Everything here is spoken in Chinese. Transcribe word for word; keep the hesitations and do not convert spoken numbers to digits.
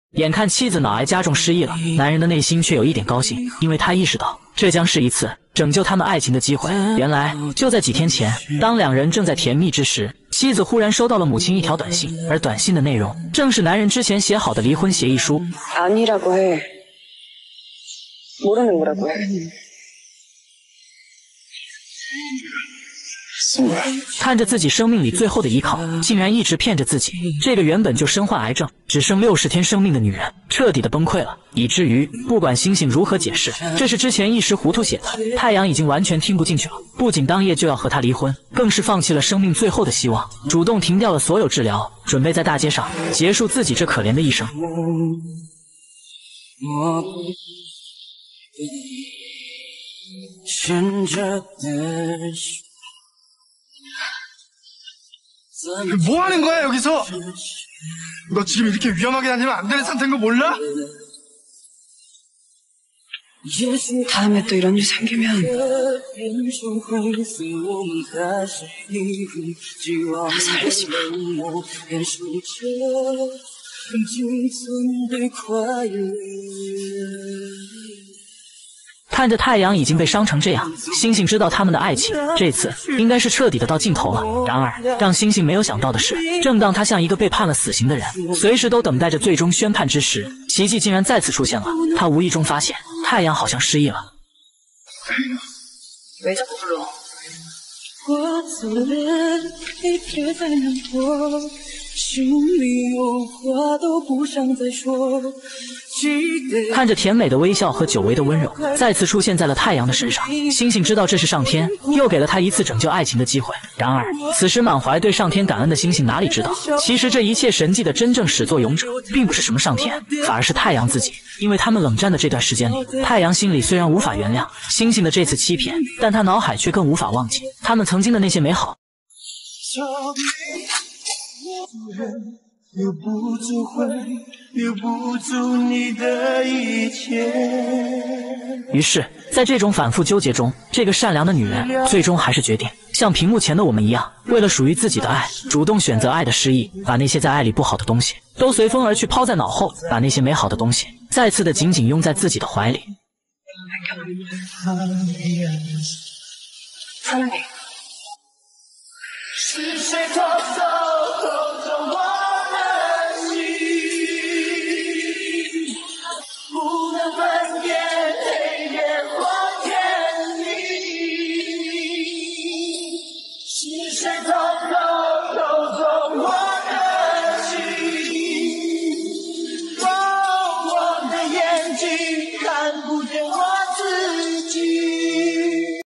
眼看妻子脑癌加重失忆了，男人的内心却有一点高兴，因为他意识到这将是一次拯救他们爱情的机会。原来就在几天前，当两人正在甜蜜之时，妻子忽然收到了母亲一条短信，而短信的内容正是男人之前写好的离婚协议书。 아니라고 해. 모르는 거라고 해. 看着自己生命里最后的依靠，竟然一直骗着自己。这个原本就身患癌症、只剩六十天生命的女人，彻底的崩溃了，以至于不管星星如何解释，这是之前一时糊涂写的，太阳已经完全听不进去了。不仅当夜就要和他离婚，更是放弃了生命最后的希望，主动停掉了所有治疗，准备在大街上结束自己这可怜的一生。 뭐 하는 거야 여기서? 너 지금 이렇게 위험하게 다니면 안 되는 상태인 거 몰라? 다음에 또 이런 일 생기면 나 살리지 마. 看着太阳已经被伤成这样，星星知道他们的爱情这次应该是彻底的到尽头了。然而，让星星没有想到的是，正当他像一个被判了死刑的人，随时都等待着最终宣判之时，奇迹竟然再次出现了。他无意中发现，太阳好像失忆了。 왜 자꾸 불러? 看着甜美的微笑和久违的温柔再次出现在了太阳的身上，星星知道这是上天又给了他一次拯救爱情的机会。然而，此时满怀对上天感恩的星星哪里知道，其实这一切神迹的真正始作俑者并不是什么上天，反而是太阳自己。因为他们冷战的这段时间里，太阳心里虽然无法原谅星星的这次欺骗，但他脑海却更无法忘记他们曾经的那些美好。 留不住回，留不住你的一切。 于是，在这种反复纠结中，这个善良的女人最终还是决定像屏幕前的我们一样，为了属于自己的爱，主动选择爱的失意，把那些在爱里不好的东西都随风而去，抛在脑后，把那些美好的东西再次的紧紧拥在自己的怀里。 사랑해.